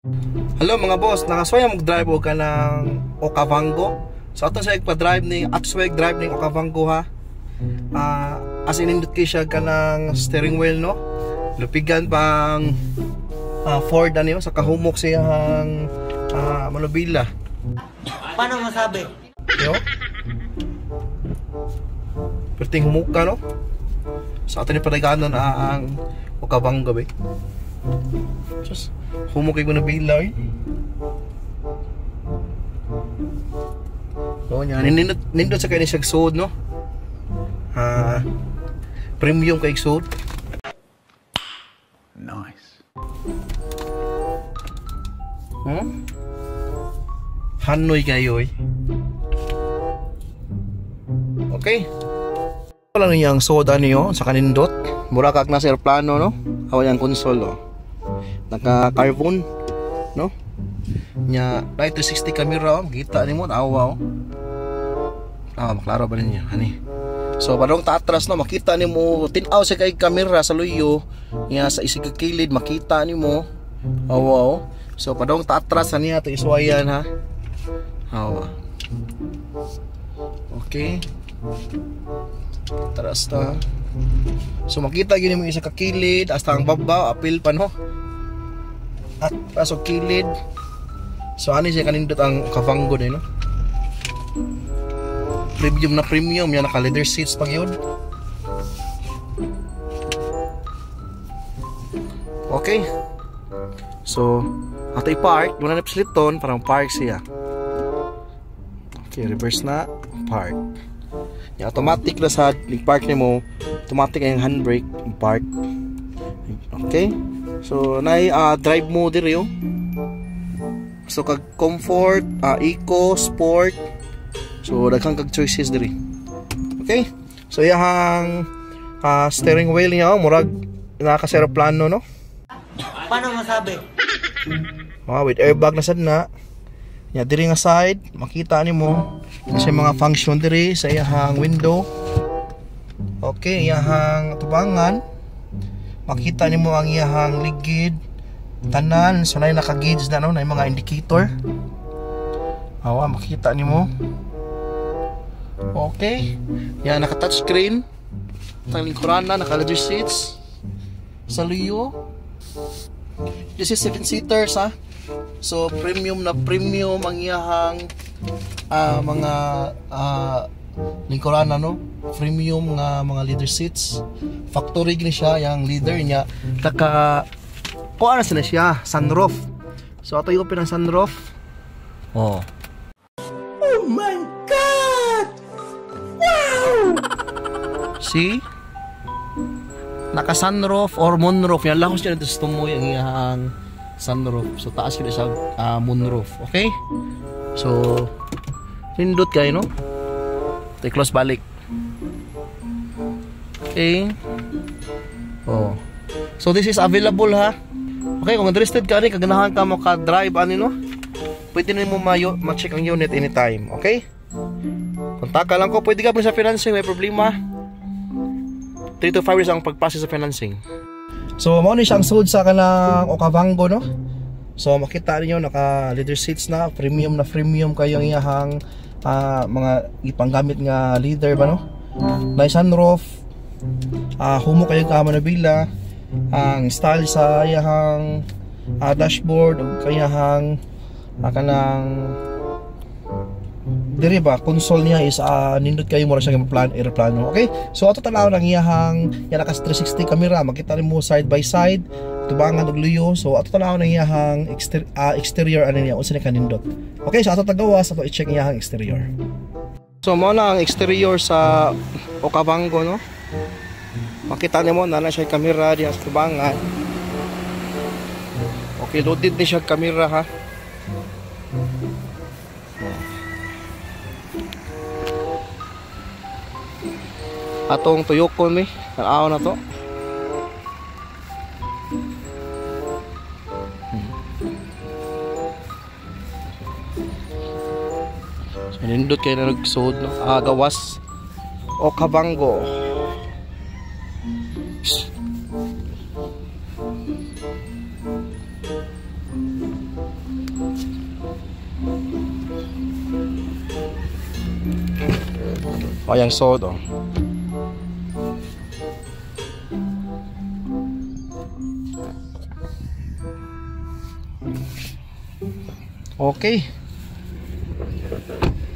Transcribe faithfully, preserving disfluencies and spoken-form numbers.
Hello mga boss, nakaswaya mag-drive o ka ng Okavango. So ato sa pa-drive ni upswag drive ng Okavango ha. Uh, as inindot kay siya ka ng steering wheel no. Lupigan pang uh, Ford ano sa kahumok siyang uh, manubila. Paano masabi? Yo. Perting humuka no. Sa ato ni padaganon uh, ang Okavango ba. Just humukay ko na bila eh. So nya nindot nindot sa kani siyang sud no. Ah, premium kay sud. Nice. Hmm? Hanoy kayo eh. Okay. Wala na yung soda niyo sa kanindot. Mura kag nasa aeroplano no. Awa yung console no. Naka carbon no. Nya light three sixty camera oh. Kita nimo awa oh. Ah, maklaro ba ninyo ani. So padong taatras no makita nimo tin-aw sa kay camera sa luyo. Nya sa isig kilid makita nimo awa oh. So padong taatras niya to iswayan ha. Awa. Okay. Taras ta. So makita gyud mo isa ka kilid hasta ang baba apil pa no. At pasok kilid. So ani siya kanindot ang Okavango din no. Premium na premium yan naka leather seats pag yun. Okay. So ato i-park muna na pisliton parang park siya. Okay, reverse na park. Yung automatic na sa park nimo, automatic yung handbrake park. Okay? So nay uh, drive mode diri yo. So kag comfort, uh, eco, sport. So daghang kag choices diri. Okay? So yang uh, steering wheel niya oh, murag naka aeroplano no. Paano masabi? Oh, with airbag na sad na. Ya diri nga side, makita nimo sa mga function diri sa iyang window. Okay, iyang tubangan. Makita nimo ang iyang ligid. Tanan, so nay naka-gauge na no, nay mga indicator. Awa, makita nimo. Okay. Yan naka-touch screen. Tang lingkuran na naka-leather seats. Sa luyo. This is seven seaters ha. So premium na premium ang iyang uh, mga uh, lingkuran na no. Premium nga mga leather seats. Factory gini siya yang leather niya. Naka kuha na sila siya, sunroof. So ato yung open ang sunroof. Oh. Oh my God! Wow! See? Naka sunroof or moonroof. Yan lahos niya dito sa tumoy ang iyang sunroof. So taas yun sa uh, moonroof. Okay? So nindot kayo no? Ito close balik. Okay? Oh. So this is available ha. Okay, kung interested ka rin, kaganahan ka mo ka-drive ano no, pwede na mo ma-check ang unit anytime, okay? Kontak ka lang ko, pwede ka pa sa financing, may problema. three to five years ang pag-process sa financing. So, mo ni siyang sold sa kanang Okavango no. So, makita niyo naka leather seats na, premium na premium kayo ang iyang uh, mga ipanggamit nga leather ba no. May sunroof, uh, humo kayo ka manabila. Ang style sa iyang uh, dashboard o kayahang uh, kanang diri ba console niya is uh, nindot kayo mo ra siya plan aeroplano. Okay, so ato tanaw ng iyang yan naka three sixty camera, makita nimo side by side tubangan og luyo. So ato tanaw ng iyang exter uh, exterior ano niya unsa ni kanindot. Okay, so ato tagawas ato i-check iyang exterior. So mo na ang exterior sa Okavango no. Makita niyo mo na na siya camera diya sa tubangan. Okay, loaded ni siya camera ha. Atong tuyokon mi, tanaw na to. So nindot kayo na nagsuod no. Ah, gawas Okavango. Ayan sod oh. Okay.